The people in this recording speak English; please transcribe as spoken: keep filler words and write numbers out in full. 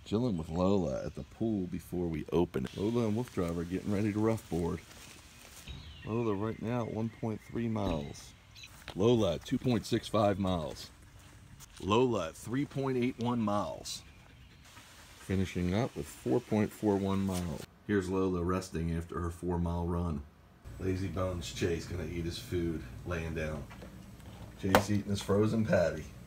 Chilling with Lola at the pool before we open it. Lola and WoofDriver getting ready to rough board. Lola right now at one point three miles. Lola at two point six five miles. Lola at three point eight one miles. Finishing up with four point four one miles. Here's Lola resting after her four mile run. Lazy Bones Chase gonna eat his food laying down. Chase eating his frozen patty.